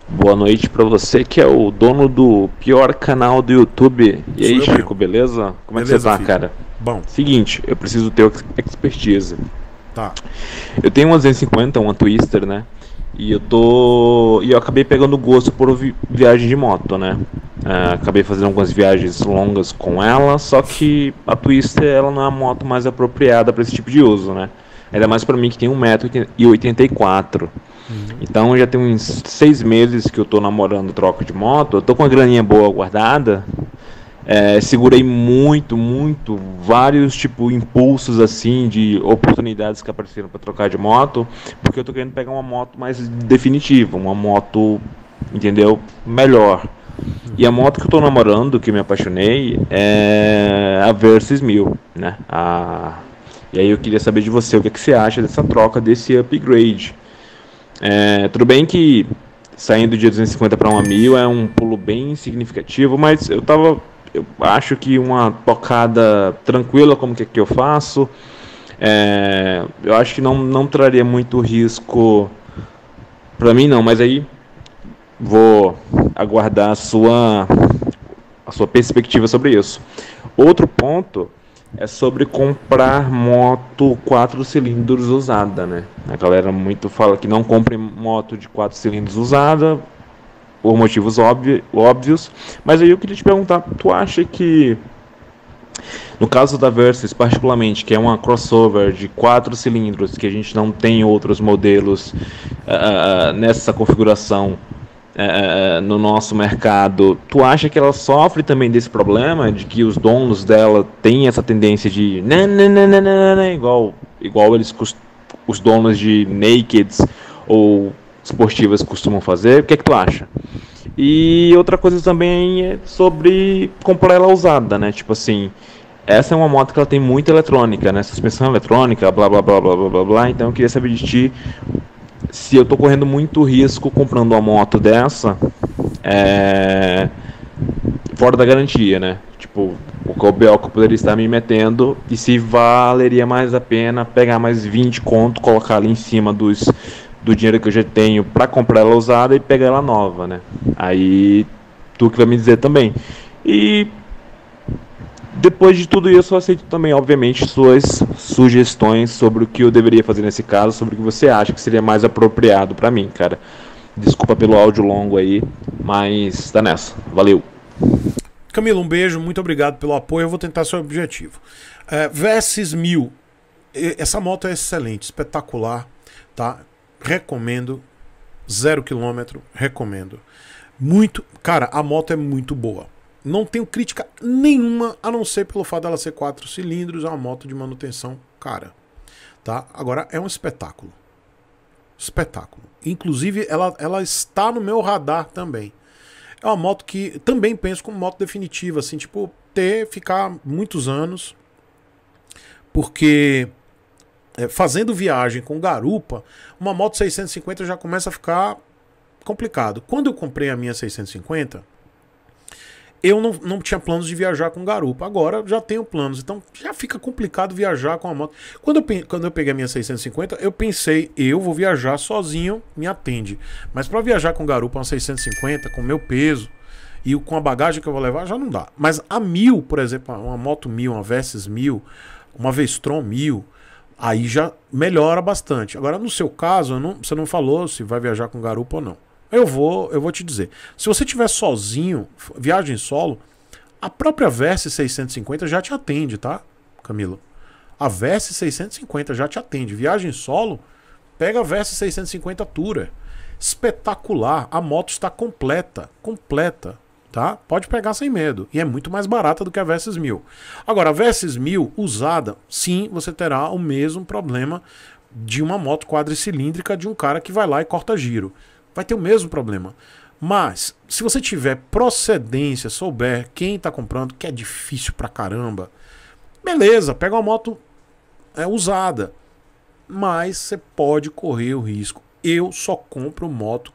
Boa noite pra você que é o dono do pior canal do YouTube. E Sou aí, eu Chico, mesmo. beleza? Como é que você Beleza, tá, filho? cara? Bom, Seguinte, eu preciso ter expertise. tá. Eu tenho uma 250, uma Twister, né? E eu acabei pegando gosto por viagem de moto, né? Acabei fazendo algumas viagens longas com ela, só que a Twister ela não é a moto mais apropriada para esse tipo de uso, né? Ainda mais para mim que tem 1,84 m. Uhum. Então já tem uns 6 meses que eu tô namorando troca de moto. Eu tô com uma graninha boa guardada. Segurei muito, vários tipo impulsos assim de oportunidades que apareceram para trocar de moto, porque eu tô querendo pegar uma moto mais definitiva, uma moto, entendeu? Melhor. E a Uhum. moto que eu tô namorando, que eu me apaixonei, é a Versys 1000, né? E aí eu queria saber de você, o que você acha dessa troca, desse upgrade? Tudo bem que saindo de 250 para uma 1000 é um pulo bem significativo, mas eu acho que uma tocada tranquila como que eu faço, eu acho que não traria muito risco para mim não, mas aí vou aguardar a sua perspectiva sobre isso. Outro ponto é sobre comprar moto 4 cilindros usada, né? A galera muito fala que não compre moto de 4 cilindros usada por motivos óbvios, mas aí eu queria te perguntar, tu acha que no caso da Versys particularmente, que é uma crossover de 4 cilindros, que a gente não tem outros modelos nessa configuração, no nosso mercado, tu acha que ela sofre também desse problema de que os donos dela têm essa tendência de igual os donos de nakeds ou esportivas costumam fazer? O que é que tu acha? E outra coisa também é sobre comprar ela usada, né? Tipo assim, essa é uma moto que ela tem muita eletrônica, né? Suspensão eletrônica, blá blá blá blá blá blá blá. Então eu queria saber de ti se eu tô correndo muito risco comprando uma moto dessa, é, fora da garantia, né? Tipo, o BO que eu poderia estar me metendo e se valeria mais a pena pegar mais 20 conto, colocar ali em cima do dinheiro que eu já tenho para comprar ela usada e pegar ela nova, né? Aí tu que vai me dizer também. E depois de tudo isso, eu aceito também, obviamente, suas sugestões sobre o que eu deveria fazer nesse caso, sobre o que você acha que seria mais apropriado para mim, cara. Desculpa pelo áudio longo aí, mas tá nessa. Valeu. Camilo, um beijo, muito obrigado pelo apoio. Eu vou tentar seu objetivo. Versys 1000. Essa moto é excelente, espetacular, tá? Recomendo. 0 km, recomendo. Muito. Cara, a moto é muito boa. Não tenho crítica nenhuma, a não ser pelo fato dela ser 4 cilindros, é uma moto de manutenção cara. Tá? Agora, é um espetáculo. Espetáculo. Inclusive, ela está no meu radar também. É uma moto que também penso como moto definitiva, assim, tipo, ficar muitos anos, porque fazendo viagem com garupa, uma moto 650 já começa a ficar complicado. Quando eu comprei a minha 650, eu não tinha planos de viajar com garupa. Agora já tenho planos, então já fica complicado viajar com a moto. Quando eu peguei a minha 650, eu pensei, eu vou viajar sozinho, me atende. Mas para viajar com garupa, uma 650, com meu peso e com a bagagem que eu vou levar, já não dá. Mas a 1000, por exemplo, uma moto 1000, uma Versys 1000, uma Vestron 1000, aí já melhora bastante. Agora, no seu caso, você não falou se vai viajar com garupa ou não. Eu vou te dizer. Se você estiver sozinho, viagem solo, a própria Versys 650 já te atende, tá, Camilo? A Versys 650 já te atende. Viagem solo, pega a Versys 650 Tourer. Espetacular. A moto está completa. Completa. Tá? Pode pegar sem medo. E é muito mais barata do que a Versys 1000. Agora, a Versys 1000 usada, sim, você terá o mesmo problema de uma moto quadricilíndrica de um cara que vai lá e corta giro. Vai ter o mesmo problema. Mas, se você tiver procedência, souber quem está comprando, que é difícil pra caramba, beleza, pega uma moto usada. Mas você pode correr o risco. Eu só compro moto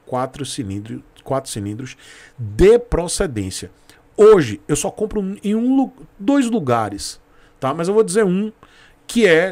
4 cilindros de procedência. Hoje eu só compro em dois lugares, tá? Mas eu vou dizer um que é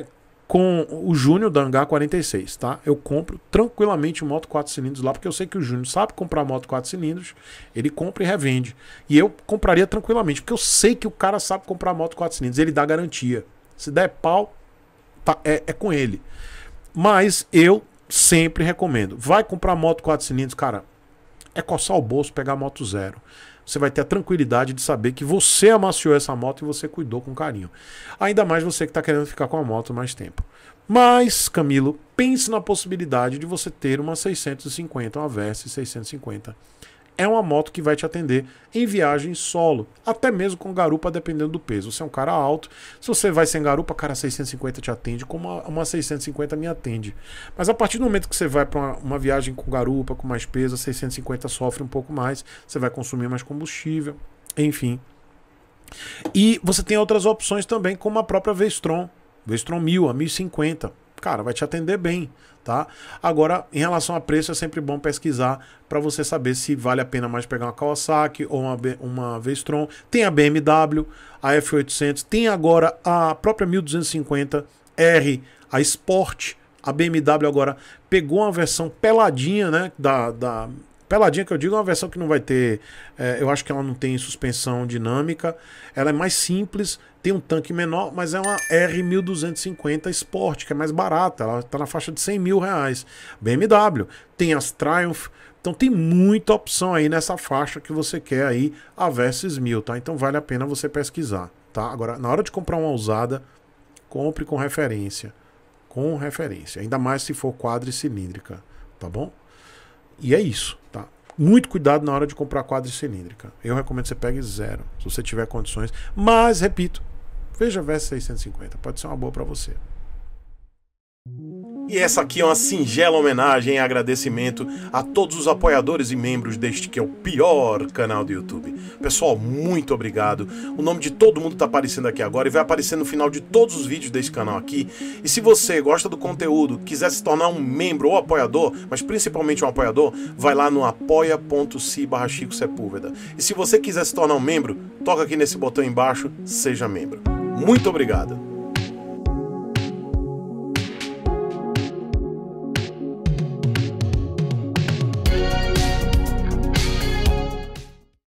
com o Júnior da Hangar 46, tá? Eu compro tranquilamente moto 4 cilindros lá, porque eu sei que o Júnior sabe comprar moto 4 cilindros, ele compra e revende. E eu compraria tranquilamente, porque eu sei que o cara sabe comprar moto 4 cilindros, ele dá garantia. Se der pau, tá, é com ele. Mas eu sempre recomendo. Vai comprar moto 4 cilindros, cara, é coçar o bolso, pegar moto zero. Você vai ter a tranquilidade de saber que você amaciou essa moto e você cuidou com carinho. Ainda mais você que está querendo ficar com a moto mais tempo. Mas, Camilo, pense na possibilidade de você ter uma 650, uma Versys 650. É uma moto que vai te atender em viagem solo, até mesmo com garupa, dependendo do peso. Você é um cara alto, se você vai sem garupa, cara, 650 te atende, como uma 650 me atende. Mas a partir do momento que você vai para uma viagem com garupa, com mais peso, a 650 sofre um pouco mais, você vai consumir mais combustível, enfim. E você tem outras opções também, como a própria V-Strom 1000, a 1050. Cara, vai te atender bem, tá? Agora, em relação a preço, é sempre bom pesquisar para você saber se vale a pena mais pegar uma Kawasaki ou uma V-Strom. Tem a BMW, a F800, tem agora a própria 1250R, a Sport. A BMW agora pegou uma versão peladinha, né? Peladinha que eu digo é uma versão que não vai ter... eu acho que ela não tem suspensão dinâmica. Ela é mais simples, tem um tanque menor, mas é uma R1250 Sport, que é mais barata. Ela está na faixa de 100 mil reais. BMW, tem as Triumph. Então tem muita opção aí nessa faixa que você quer aí, a Versys 1000, tá? Então vale a pena você pesquisar, tá? Agora, na hora de comprar uma usada, compre com referência. Com referência. Ainda mais se for quadricilíndrica, tá bom? E é isso, tá? Muito cuidado na hora de comprar quadricilíndrica. Eu recomendo que você pegue zero, se você tiver condições. Mas, repito, veja a Versys 650, pode ser uma boa para você. E essa aqui é uma singela homenagem e agradecimento a todos os apoiadores e membros deste que é o pior canal do YouTube. Pessoal, muito obrigado. O nome de todo mundo está aparecendo aqui agora e vai aparecer no final de todos os vídeos desse canal aqui. E se você gosta do conteúdo, quiser se tornar um membro ou apoiador, mas principalmente um apoiador, vai lá no apoia.se/Chico Sepúlveda. E se você quiser se tornar um membro, toca aqui nesse botão embaixo, seja membro. Muito obrigado.